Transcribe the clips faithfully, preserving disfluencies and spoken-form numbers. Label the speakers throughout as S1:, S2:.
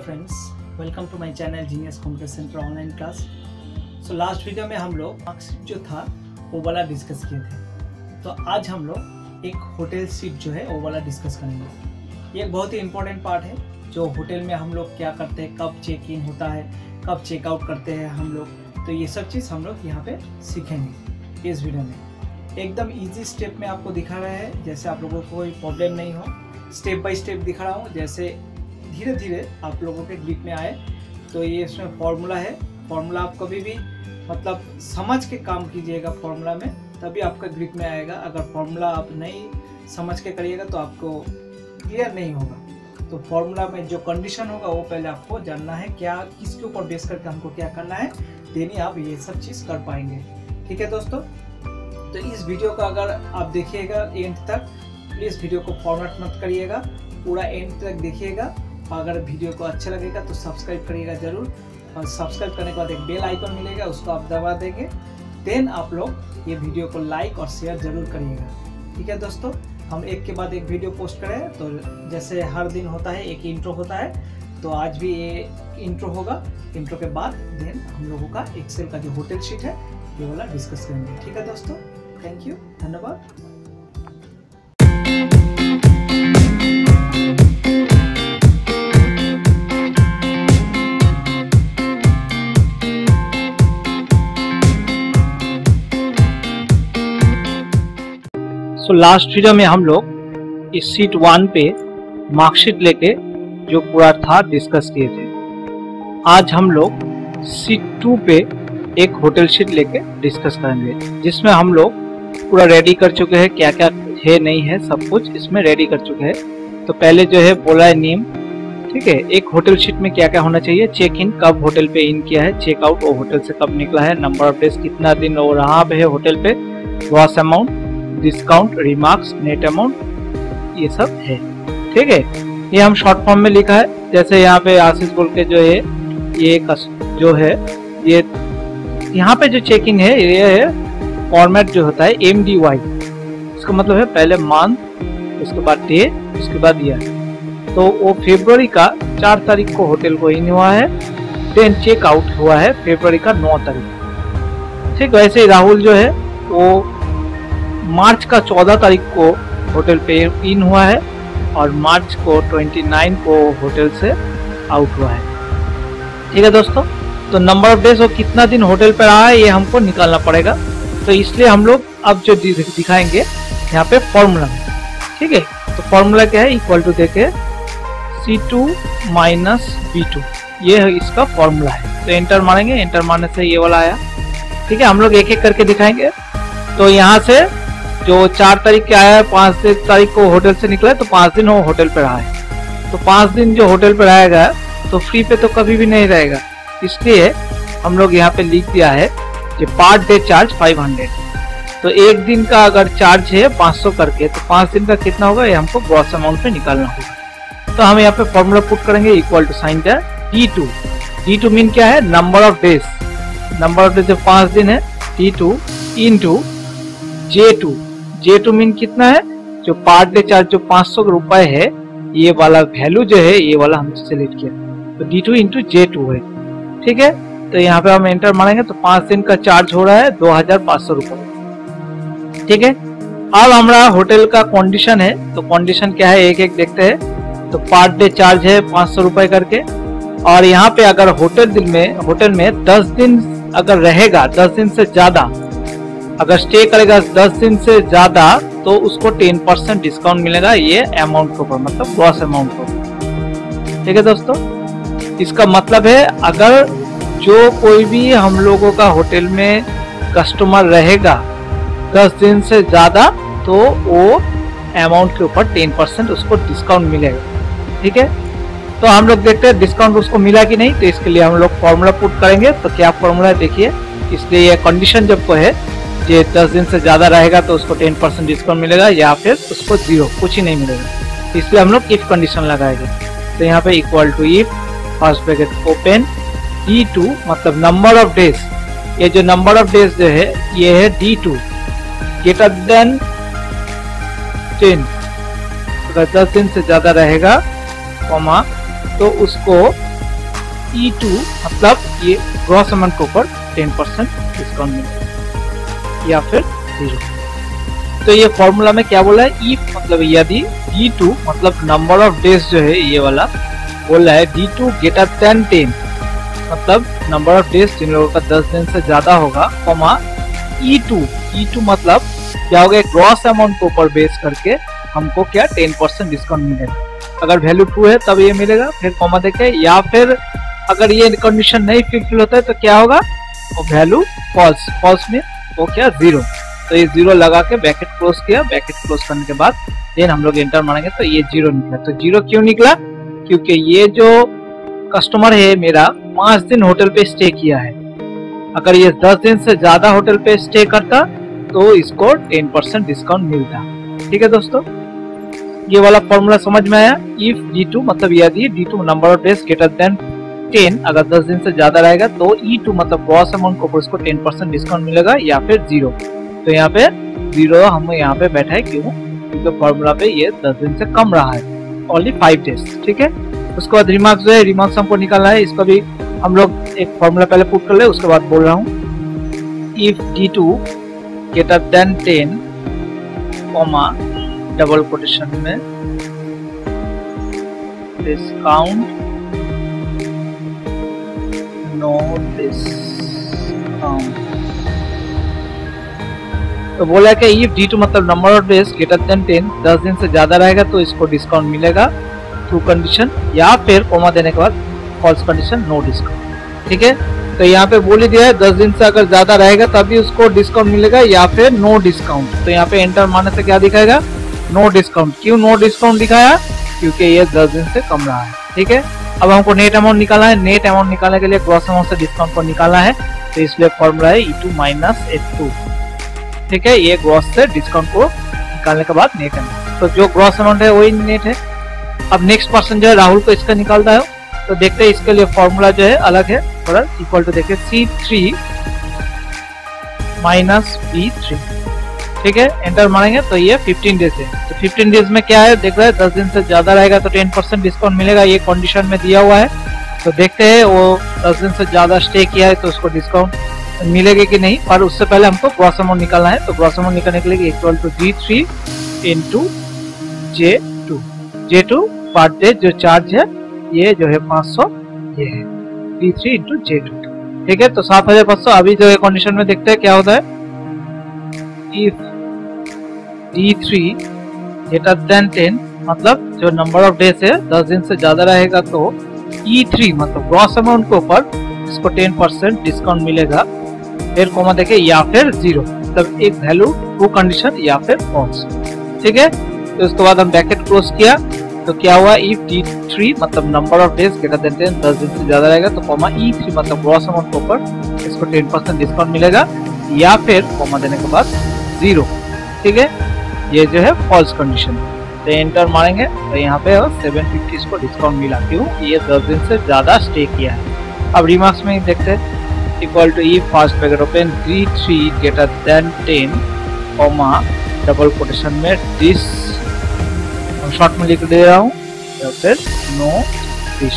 S1: Friends, welcome to my channel genius computer centre online class. So last video में हम लोग marksheet जो था वो वाला डिस्कस किए थे। तो आज हम लोग एक होटल सीट जो है वो वाला डिस्कस करेंगे। ये एक बहुत ही इंपॉर्टेंट पार्ट है जो होटल में हम लोग क्या करते हैं, कब चेक इन होता है, कब चेकआउट करते हैं हम लोग। तो ये सब चीज़ हम लोग यहाँ पे सीखेंगे इस वीडियो में। एकदम ईजी स्टेप में आपको दिखा रहा है, जैसे आप लोगों को कोई प्रॉब्लम नहीं हो। स्टेप बाय स्टेप दिखा रहा हूँ, जैसे धीरे धीरे आप लोगों के ग्रिप में आए। तो ये इसमें फॉर्मूला है। फॉर्मूला आप कभी भी मतलब समझ के काम कीजिएगा फॉर्मूला में, तभी आपका ग्रिप में आएगा। अगर फॉर्मूला आप नहीं समझ के करिएगा तो आपको क्लियर नहीं होगा। तो फॉर्मूला में जो कंडीशन होगा वो पहले आपको जानना है, क्या किसके ऊपर बेस करके हमको क्या करना है, देनी आप ये सब चीज़ कर पाएंगे। ठीक है दोस्तों, तो इस वीडियो को अगर आप देखिएगा एंड तक, प्लीज़ वीडियो को फॉर्मेट मत करिएगा, पूरा एंड तक देखिएगा। अगर वीडियो को अच्छा लगेगा तो सब्सक्राइब करिएगा ज़रूर, और सब्सक्राइब करने के बाद एक बेल आइकन मिलेगा, उसको आप दबा देंगे। देन आप लोग ये वीडियो को लाइक और शेयर ज़रूर करिएगा। ठीक है दोस्तों, हम एक के बाद एक वीडियो पोस्ट करें, तो जैसे हर दिन होता है एक इंट्रो होता है, तो आज भी ये इंट्रो होगा। इंट्रो के बाद देन हम लोगों का एक्सेल का जो होटल शीट है ये वाला डिस्कस करेंगे। ठीक है दोस्तों, थैंक यू, धन्यवाद।
S2: सो लास्ट वीडियो में हम लोग इस सीट वन पे मार्कशीट लेके जो पूरा था डिस्कस किए थे। आज हम लोग सीट टू पे एक होटल शीट लेके डिस्कस करेंगे, जिसमें हम लोग पूरा रेडी कर चुके हैं। क्या क्या है नहीं है सब कुछ इसमें रेडी कर चुके हैं। तो पहले जो है बोला है नेम, ठीक है। एक होटल शीट में क्या क्या होना चाहिए, चेक इन कब होटल पे इन किया है, चेक आउट वो होटल से कब निकला है, नंबर ऑफ डेज कितना दिन वो रहा पे है होटल पे, gross amount, discount, remarks, net amount, ये सब है। ठीक है, ये हम शॉर्ट फॉर्म में लिखा है। जैसे यहाँ पे आशीष बोल के जो है ये जो है ये यहाँ पे जो चेकिंग है ये है फॉर्मेट जो होता है एम डी वाई। इसका मतलब है पहले मंथ, उसके बाद डे, उसके बाद ईयर। तो वो फरवरी का चार तारीख को होटल को इन हुआ है, देन चेक आउट हुआ है फरवरी का नौ तारीख। ठीक, वैसे ही राहुल जो है वो मार्च का चौदह तारीख को होटल पे इन हुआ है और मार्च को उनतीस को होटल से आउट हुआ है। ठीक है दोस्तों, तो नंबर ऑफ डेज वो कितना दिन होटल पे रहा है ये हमको निकालना पड़ेगा। तो इसलिए हम लोग अब जो दिखाएंगे यहाँ पे फॉर्मूला में। ठीक है, तो फॉर्मूला क्या है, इक्वल टू देके C two minus B two, ये इसका फॉर्मूला है। तो एंटर मारेंगे, एंटर मारने से ये वाला आया। ठीक है, हम लोग एक एक करके दिखाएंगे। तो यहाँ से जो चार तारीख के आया है, पाँच तारीख को होटल से निकला है, तो पाँच दिन वो होटल पे रहा है। तो पाँच दिन जो होटल पे रहेगा तो फ्री पे तो कभी भी नहीं रहेगा, इसलिए हम लोग यहाँ पे लिख दिया है कि पर डे चार्ज पाँच सौ। तो एक दिन का अगर चार्ज है पाँच सौ करके, तो पाँच दिन का कितना होगा ये हमको ग्रॉस अमाउंट पे निकालना होगा। तो हम यहाँ पे फॉर्मूला पुट करेंगे, equal to sign the T two. T two mean क्या है, number of days. Number of days जो पाँच दिन है, T two into J two. J two mean कितना है, जो पर डे चार्ज जो पाँच सौ रुपए है, ये वाला वैल्यू जो है ये वाला हमने सेलेक्ट किया, तो D two into J two है। ठीक है, तो यहाँ पे हम एंटर मारेंगे तो पाँच दिन का चार्ज हो रहा है दो हजार पाँच सौ रुपये। ठीक है, अब हमारा होटल का कंडीशन है, तो कंडीशन क्या है एक एक देखते हैं। तो पर डे चार्ज है पाँच सौ रुपए करके, और यहाँ पे अगर होटल दिन में होटल में दस दिन अगर रहेगा, दस दिन से ज्यादा अगर स्टे करेगा दस दिन से ज्यादा, तो उसको टेन परसेंट डिस्काउंट मिलेगा ये अमाउंट के ऊपर, मतलब ग्रॉस अमाउंट को। ठीक है दोस्तों, इसका मतलब है अगर जो कोई भी हम लोगों का होटल में कस्टमर रहेगा दस दिन से ज्यादा, तो वो अमाउंट के ऊपर टेन परसेंट उसको डिस्काउंट मिलेगा। ठीक है, तो हम लोग देखते हैं डिस्काउंट उसको मिला कि नहीं। तो इसके लिए हम लोग फॉर्मूला पुट करेंगे। तो क्या फॉर्मूला है देखिए, इसलिए ये कंडीशन जब को है ये दस दिन से ज्यादा रहेगा तो उसको टेन परसेंट डिस्काउंट मिलेगा, या फिर उसको जीरो, कुछ ही नहीं मिलेगा। इसलिए हम लोग इफ कंडीशन लगाएंगे। तो यहाँ पे equal to if first bracket open D two, मतलब नंबर ऑफ डेज, ये जो नंबर ऑफ डेज जो है ये है D two greater than ten. अगर दस दिन से ज्यादा रहेगा कॉमा तो उसको ई टू मतलब ये ग्रॉस अमाउंट के ऊपर टेन परसेंट डिस्काउंट मिलेगा या फिर जीरो। तो ये फॉर्मूला में क्या बोला है, इफ मतलब यदि डी टू मतलब नंबर ऑफ डेज जो है ये वाला बोल रहा है D two greater than ten मतलब नंबर ऑफ डेज जिन लोगों का दस दिन से ज्यादा होगा, comma E two E two मतलब क्या होगा, ग्रॉस अमाउंट के ऊपर बेस करके हमको क्या टेन परसेंट डिस्काउंट मिलेगा। अगर वैल्यू टू है तब ये मिलेगा, फिर कॉमा देखे, या फिर अगर ये कंडीशन नहीं फुलफिल होता है तो क्या होगा, वो वैल्यू फॉल्स, फॉल्स में वो क्या जीरो। तो ये जीरो लगा के ब्रैकेट क्लोज किया, ब्रैकेट क्लोज करने के बाद देन हम लोग एंटर मारेंगे तो ये जीरो निकला। तो जीरो क्यों निकला, क्योंकि ये जो कस्टमर है मेरा पांच दिन होटल पे स्टे किया है। अगर ये दस दिन से ज्यादा होटल पे स्टे करता तो इसको टेन परसेंट डिस्काउंट मिलता। ठीक है दोस्तों, ये वाला फॉर्मूला समझ में आया। इफ डी टू मतलब यदि D two number of days greater than ten अगर दस दिन से ज्यादा रहेगा तो ई टू मतलब ग्रॉस अमाउंट को उसको टेन परसेंट डिस्काउंट मिलेगा या फिर जीरो। तो यहाँ पे जीरो हम यहाँ पे बैठा है, क्यों, क्योंकि फॉर्मूला पे ये दस दिन से कम रहा है, ओनली फाइव डेज। ठीक है, उसके बाद रिमार्क्स जो है, रिमार्क्स हमको निकालना है, इसको भी हम लोग एक फॉर्मूला पहले पुट कर ले, उसके बाद बोल रहा हूँ। If D two greater than ten comma double quotation में डिस्काउंट नो डिस्काउंट। तो बोला कि इफ डी टू मतलब number of days greater than ten दस दिन से ज्यादा रहेगा तो इसको डिस्काउंट मिलेगा ट्रू कंडीशन, या फिर कोमा देने के बाद फॉल्स कंडीशन नो डिस्काउंट। ठीक है, तो यहाँ पे बोल ही दिया है दस दिन से अगर ज्यादा रहेगा तभी उसको डिस्काउंट मिलेगा या फिर नो डिस्काउंट। तो यहाँ पे एंटर मारने से क्या दिखाएगा, नो डिस्काउंट। क्यों नो डिस्काउंट दिखाया, क्योंकि ये दस दिन से कम रहा है। ठीक है, अब हमको नेट अमाउंट निकालना है। नेट अमाउंट निकालने के लिए ग्रॉस अमाउंट से डिस्काउंट को निकालना है, तो इसलिए फॉर्मूला है E two minus F two. ठीक है, ये ग्रॉस से डिस्काउंट को निकालने के बाद नेट अमाउंट, तो जो ग्रॉस अमाउंट है वही नेट है। अब नेक्स्ट पर्सन जो है राहुल को इसका निकालता है, तो देखते हैं इसके लिए फॉर्मूला जो है अलग है थोड़ा, इक्वल टू देखिए C three minus B three. ठीक है, एंटर मारेंगे तो ये फिफ्टीन डेज है। तो फिफ्टीन डेज में क्या है देख रहे हैं, दस दिन से ज्यादा रहेगा तो टेन परसेंट डिस्काउंट मिलेगा, ये कंडीशन में दिया हुआ है। तो देखते हैं वो दस दिन से ज्यादा स्टे किया है तो उसको डिस्काउंट मिलेगा कि नहीं, पर उससे पहले हमको ग्रॉस अमाउंट निकालना है। तो ग्रॉस अमाउंट निकालने के लिए equal to G three into J two. J two per day जो चार्ज है ये जो है पाँच सौ, ये है D three into J two. ठीक है, तो सात हजार पाँच सौ। अभी जो है कंडीशन में देखते हैं क्या होता है, if D three greater than ten मतलब जो नंबर ऑफ डेज है दस दिन से ज्यादा रहेगा तो ई थ्री मतलब ग्रॉस अमाउंट के ऊपर इसको टेन परसेंट डिस्काउंट मिलेगा, फिर कोमा देखे या फिर जीरो, मतलब एक वैल्यू ट्रू कंडीशन या फिर फॉल्स। ठीक है, तो उसके बाद हम ब्रैकेट क्लोज किया तो क्या हुआ, इफ डी थ्री मतलब number of days greater than ten दस दिन से ज्यादा रहेगा तो कोमा ई थ्री मतलब ग्रॉस अमाउंट के ऊपर इसको टेन परसेंट डिस्काउंट मिलेगा या फिर कोमा देने के बाद जीरो। ठीक है, ये जो है फॉल्स कंडीशन। तो एंटर मारेंगे तो यहाँ पे सेवन फिफ्टी इसको डिस्काउंट मिला, क्यों, ये दस दिन से ज्यादा स्टे किया है। अब रिमार्क्स में देखते हैं, equal to E first bracket open D three greater than ten comma double quotation में दिस, शॉर्ट में लिख दे रहा हूँ, या फिर नो दिस।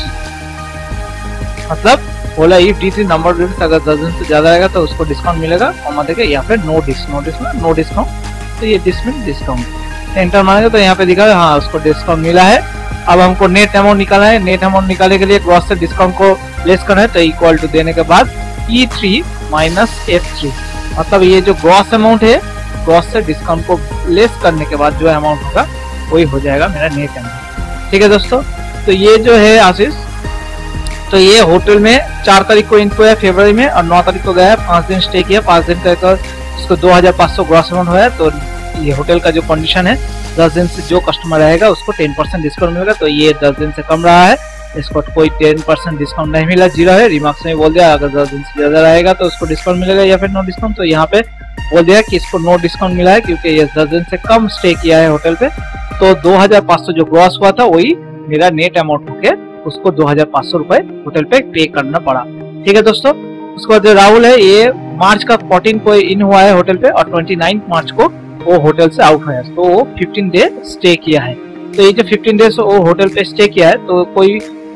S2: मतलब बोला if D three number discount अगर दस दिन से ज्यादा रहेगा तो उसको डिस्काउंट मिलेगा, कॉमा देके या फिर नो डिस, नो डिस में नो डिस्काउंट, तो ये डिस में डिस्काउंट। एंटर मारेंगे तो यहाँ पे दिखा है हाँ उसको डिस्काउंट मिला है। अब हमको नेट अमाउंट निकालना है। नेट अमाउंट निकालने के लिए ग्रॉस से डिस्काउंट को लेस करना है, तो इक्वल टू देने के बाद E three minus F three मतलब ये जो ग्रॉस अमाउंट है ग्रॉस से डिस्काउंट को लेस करने के बाद जो अमाउंट होगा वही हो जाएगा मेरा नेट अमाउंट। ठीक है दोस्तों, तो ये जो है आशीष, तो ये होटल में चार तारीख को इनको है फरवरी में और नौ तारीख को गया है, पाँच दिन स्टे किया, पाँच दिन का इसको दो हजार पाँच सौ ग्रॉस अमाउंट हुआ है। तो ये होटल का जो कंडीशन है दस दिन से जो कस्टमर रहेगा उसको टेन परसेंट डिस्काउंट मिलेगा, तो ये दस दिन से कम रहा है, इसको कोई टेन परसेंट डिस्काउंट नहीं मिला, जीरो है। रिमार्क्स में बोल दिया अगर दस दिन से ज्यादा रहेगा तो उसको डिस्काउंट मिलेगा या फिर नो डिस्काउंट। तो यहाँ पे बोल दिया कि इसको नो डिस्काउंट मिला है क्योंकि ये दस दिन से कम स्टे किया है होटल पे। तो दो हजार पाँच सौ जो ग्रॉस हुआ था वही मेरा नेट अमाउंट होके उसको दो हजार पाँच सौ रुपए होटल पे पे करना पड़ा। ठीक है दोस्तों, उसके बाद जो राहुल है ये मार्च का फोर्टीन को इन हुआ है होटल पे और ट्वेंटी नाइन मार्च को वो होटल से आउट हुआ है, तो वो फिफ्टीन डे स्टे किया है। तो ये जो फिफ्टीन डेज वो होटल पे स्टे किया है तो कोई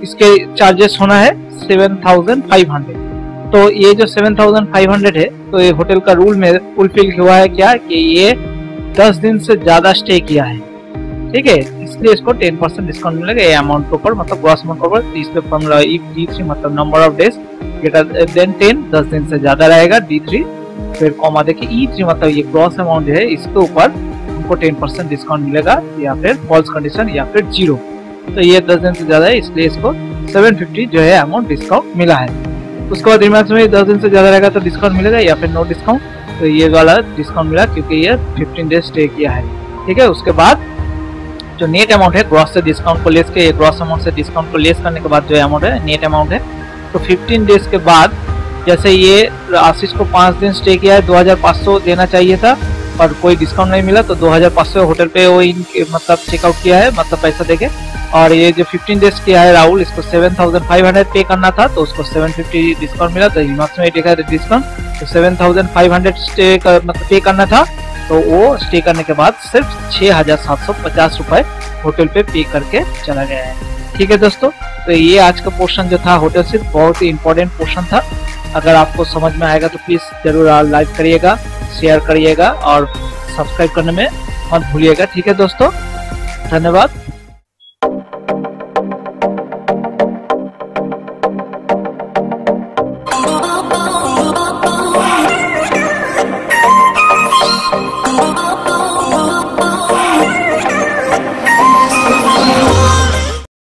S2: इसके चार्जेस होना है सेवन थाउजेंड फाइव हंड्रेड। तो ये जो सेवन थाउजेंड फाइव हंड्रेड है, तो ये होटल का रूल में फुलफिल हुआ है क्या कि ये दस दिन से ज्यादा स्टे किया है, ठीक है, इसलिए इसको टेन परसेंट डिस्काउंट मिलेगा ये अमाउंट के ऊपर, मतलब ग्रॉस अमाउंट के ऊपर। इस पे फॉर्मूला इफ डी थ्री मतलब number of days greater than ten, दस दिन से ज्यादा रहेगा डी थ्री, फिर कॉमा देखिए ई थ्री मतलब ये ग्रॉस अमाउंट है, इसके ऊपर हमको टेन परसेंट डिस्काउंट मिलेगा, या फिर फॉल्स कंडीशन या फिर जीरो। तो ये दस दिन से ज्यादा है इसलिए इसको सेवन फिफ्टी जो है अमाउंट डिस्काउंट मिला है। उसके बाद रिमार्क्स में दस दिन से ज्यादा रहेगा तो डिस्काउंट मिलेगा या फिर नो डिस्काउंट, तो ये वाला डिस्काउंट मिला क्योंकि ये फिफ्टीन डेज स्टे किया है, ठीक है। उसके बाद जो नेट अमाउंट है ग्रॉस से डिस्काउंट को लेस के, ग्रॉस अमाउंट से डिस्काउंट को लेस करने के बाद जो अमाउंट है नेट अमाउंट है, तो फिफ्टीन डेज के बाद जैसे ये आशीष को पाँच दिन स्टे किया है, दो हजार पाँच सौ देना चाहिए था और कोई डिस्काउंट नहीं मिला, तो दो हजार पाँच सौ होटल पे वो इन मतलब चेकआउट किया है, मतलब पैसा देके। और ये जो फिफ्टीन डेज किया है राहुल, इसको सेवन थाउजेंड फाइव हंड्रेड पे करना था, तो उसको सेवन फिफ्टी डिस्काउंट मिला, तो रिमार्क्स में देखा डिस्काउंट, तो seven thousand five hundred stay कर, मतलब पे करना था, तो वो स्टे करने के बाद सिर्फ छह हजार सात सौ पचास रुपए होटल पे पे करके चला गया है, ठीक है दोस्तों। तो ये आज का पोर्शन जो था होटल सिर्फ बहुत ही इंपॉर्टेंट पोर्शन था। अगर आपको समझ में आएगा तो प्लीज जरूर लाइक करिएगा, शेयर करिएगा और सब्सक्राइब करने में मत भूलिएगा, ठीक है दोस्तों। धन्यवाद।